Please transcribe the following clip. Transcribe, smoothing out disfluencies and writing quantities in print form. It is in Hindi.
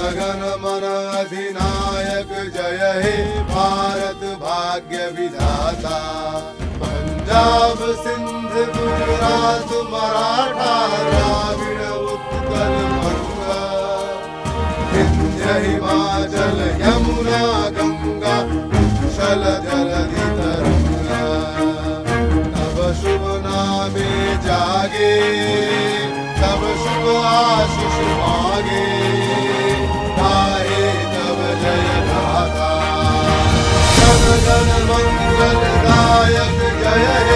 गण मन अधिनायक जय हे भारत भाग्य विधाता। पंजाब सिंध गुजरात मराठा द्राविड़ उत्कल बंगा, विंध्य हिमाचल यमुना गंगा उच्छल जलधि तरंगा। तब शुभ नामे जागे, तब शुभ आशीष मांगे, गाहे तब जय गाथा। जन गण मंगल दायक जय हे